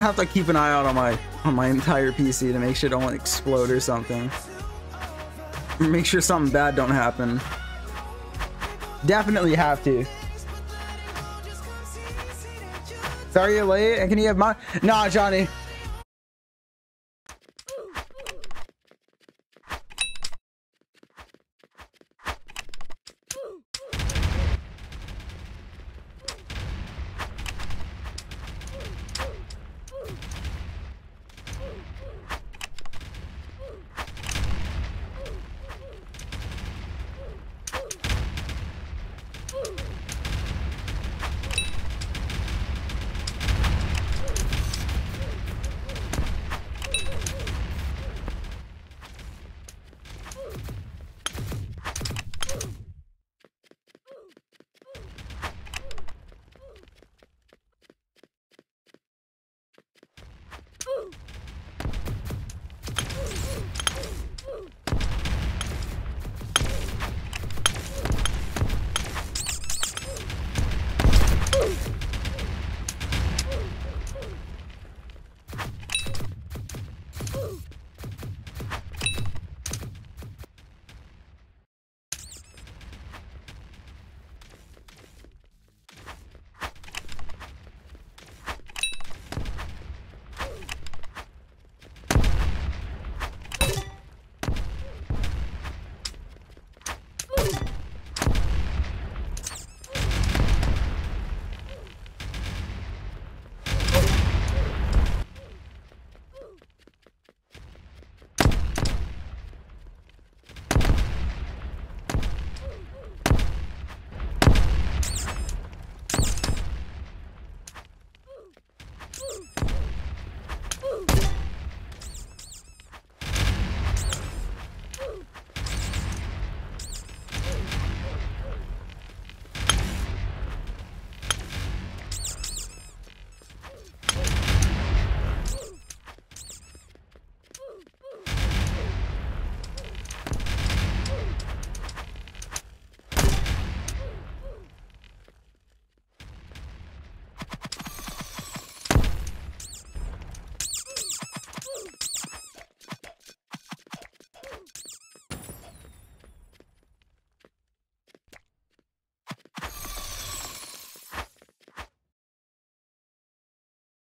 have to keep an eye out on my entire PC to make sure it don't explode or something. Make sure something bad don't happen. Definitely have to. Sorry you're late, and can you have my... Nah, Johnny.